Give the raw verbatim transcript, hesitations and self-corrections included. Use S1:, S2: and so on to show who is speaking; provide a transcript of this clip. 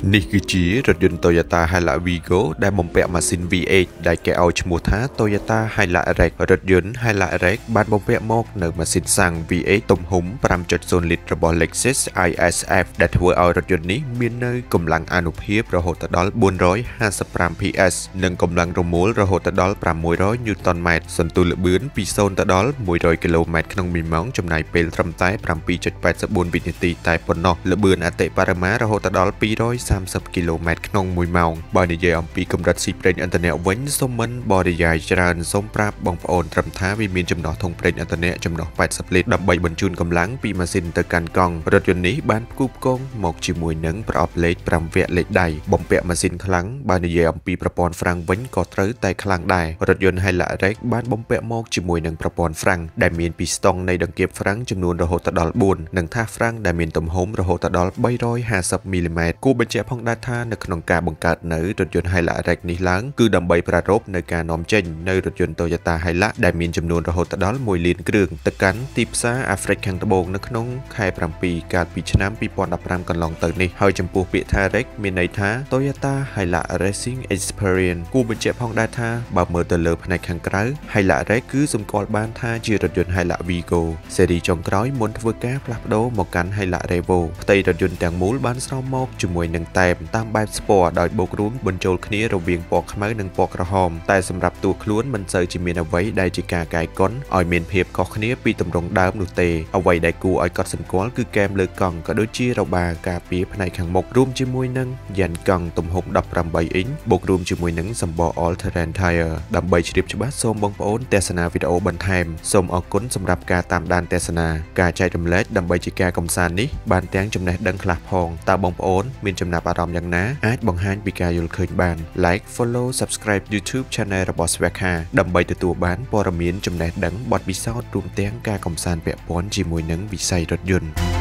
S1: នេះគឺជារថយន្ត Toyota Hilux Vigo ដែលបំពាក់ម៉ាស៊ីន V eight ដែលគេឲ្យឈ្មោះថា Toyota Hilux Rex រថយន្ត Hilux Rex បានបំពាក់មកនៅម៉ាស៊ីនសាំង V eight ទំហំ five point zero លីត្ររបស់ Lexus ไอ เอส เอฟ ដែលធ្វើឲ្យរថយន្តនេះមាននៅកម្លាំងអានុភាពរហូតដល់ four hundred fifty-five ភី អេស និងកម្លាំងរមុលរហូតដល់ six hundred ញូតនម៉ែត្រ សន្ទុះល្បឿនពី zero ទៅដល់ one hundred គីឡូម៉ែត្រក្នុងមួយម៉ោងចំណាយពេលត្រឹមតែ seven point eight four វិនាទីតែប៉ុណ្ណោះល្បឿនអតិបរមារហូតដល់ two hundred thirty គីឡូម៉ែត្រក្នុងមួយម៉ោងបើនិយាយអំពីកម្រិតស៊ីប្រេងឥន្ធនៈវិញសូមមិនបរិយាយច្រើនសូមប្រាប់បងប្អូនត្រឹមថាវាមានចំណុះធុងប្រេងឥន្ធនៈចំណុះeightyលីត្រដើម្បីបញ្ជូនកម្លាំងពីម៉ាស៊ីនទៅកាន់កង់រថយន្តនេះបានផ្គូផ្គងមកជាមួយនឹងប្រអប់លេខfiveវគ្គលេខដៃបំពាក់ម៉ាស៊ីនខ្លាំងបើនិយាយអំពីប្រព័ន្ធហ្វ្រាំងវិញក៏ត្រូវតែខ្លាំងដែររថយន្ត Hilux Rex បានបំពាក់មកជាមួយនឹងប្រព័ន្ធហ្វ្រាំងដែលមានពីស្ទង់នៃដង្កៀបហ្វ្រាំងចំនួនរហូតដល់fourនិងថាសហ្វ្រាំងដែលមានទំហំរហូតដល់three hundred fifty មីលីម៉ែត្រគួរបញ្ជាក់ផងដែរថានៅក្នុងការបង្កើតនៅរថយន្ត Hilux Rex នេះឡើងគឺដើម្បីប្រារព្ធនៅការនាំចេញនៅរថយន្ត Toyota Hilux ដែលមានចំនួនរហូតដល់oneលានគ្រឿងទៅកាន់ទីផ្សារអាហ្វ្រិកខាងត្បូងនៅក្នុងខែsevenកាលពីឆ្នាំtwo thousand fifteenកន្លងទៅនេះហើយចំពោះពាក្យថា Rex មានន័យថា Toyota Hilux Racing Experience គួរបញ្ជាក់ផងដែរថាបើមើលទៅលើផ្នែកខាងក្រៅ Hilux Rex គឺសម្គាល់បានថាជារថយន្ត Hilux Vigo ស៊េរីចុងក្រោយមុនធ្វើការផ្លាស់ប្ដូរមកកាន់ Hilux Revo ផ្ទៃរថយន្តទាំងមូលបានស្រោមមកជាមួយនឹងតែមតាមបែបស្ពណ៌ដោយបូករួមបញ្ចូលគ្នារវាងពណ៌ខ្មៅនិងពណ៌ក្រហមតែសម្រាប់តួខ្លួនមិនសូវជាមានអ្វីដែលជាការកាយកុនឲ្យមានភាពខុសគ្នាពីទម្រង់ដើមនោះទេអ្វីដែលគួរឲ្យកត់សម្គាល់គឺគែមលើកង់ក៏ដូចជារបាការពារផ្នែកខាងមុខរួមជាមួយនឹងយ៉ានកង់ទំហំeighteenអ៊ីនបូករួមជាមួយនឹងសម្បក All Terrain Tire ដើម្បីជ្រាបច្បាស់សូមបងប្អូនទស្សនាវីដេអូបន្ថែមសូមអរគុណសម្រាប់ការតាមដានទស្សនាការចែករំលែកដើម្បីជាការកំសាន្តនេះបានទាំងចំណេះដឹងខ្លះផងតើបងប្អូនមានចំណាប់អារម្មណ៍យ៉ាងណាអាចបង្ហាញពីការយល់ឃើញបាន Like Follow Subscribe YouTube Channel របស់ Swekha ដើម្បីទទួលបានព័ត៌មានចំណេះដឹងបទពិសោធន៍រួមទាំងការកំសាន្តពាក់ព័ន្ធជាមួយនឹងវិស័យរថយន្ត